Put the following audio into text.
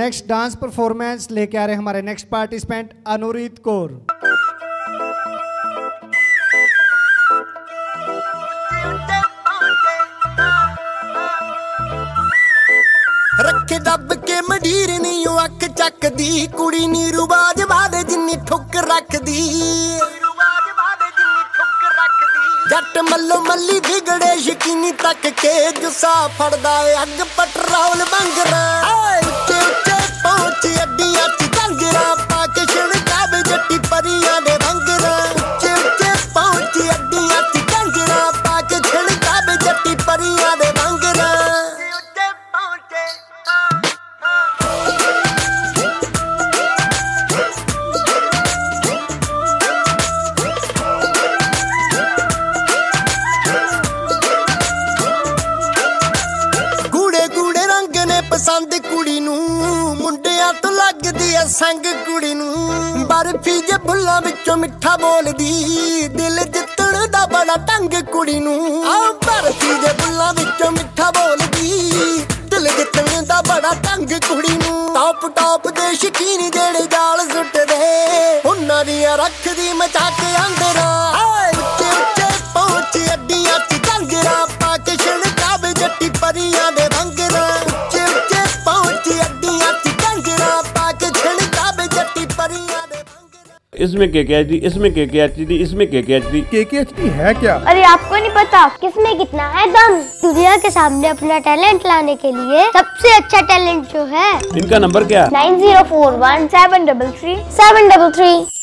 Next dance performance लेके आ रहे हैं हमारे नेक्स्ट पार्टिसिपेंट अनुरीत कौर। रखे दब के मडीर नी अख चकदी कुड़ी नी रुबाज बादे जिन्नी ठुक रखदी जट मल्लो मल्ली बिगड़े शकीनी तक के जुस्सा फड़दा अग पटरोल बंगरा उच्चे उच्चे पहुंच अड्डियां च जंजरा पाके छिड़का बे जट्टी परियां दे भंगरा उच्चे उच्चे पहुंच अड्डियां च जंजरा पाके छिड़का बे जट्टी परियां दे भंगरा। पसंद कुड़ी नू मुंडियां तो लगदी है संग कुड़ी नू बर्फी जे बुल्लां विचों मिठा बोलदी दिल जितण दा बड़ा ढंग कुड़ी नू बर्फी जे बुल्लां विचों मिठा बोलदी दिल जितण दा बड़ा ढंग कुड़ी नू टॉप टॉप दे शकीन जेड़े जाल सुटदे उन्हां दियां रखदी मचा के अंदरा उच्चे उच्चे पहुंच अड्डियां च जंजरा पाके छिड़का बे जट्टी परियां दे भंगरा इसमें KKHD, इसमें KKHD, इसमें KKHD। KKHD है क्या? अरे आपको नहीं पता किसमें कितना है दम। दुनिया के सामने अपना टैलेंट लाने के लिए सबसे अच्छा टैलेंट जो है। इनका नंबर क्या? 9041 733 733।